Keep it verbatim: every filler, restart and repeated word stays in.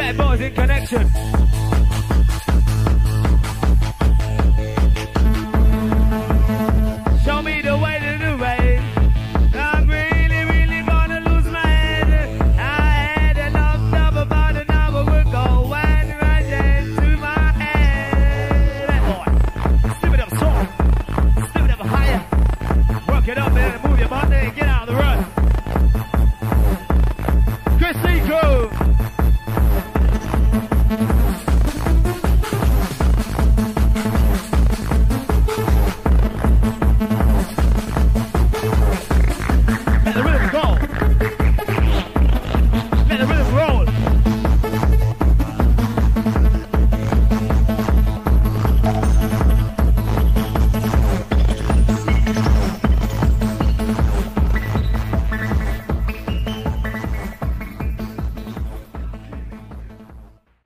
Bad boys in connection. Show me the way to do it. I'm really, really gonna lose my head. I had enough stuff about the number would go and right into my head. Bad boy, step it up strong, step it up higher. Work it up and move your body and get out of the run. Chris C. Crew.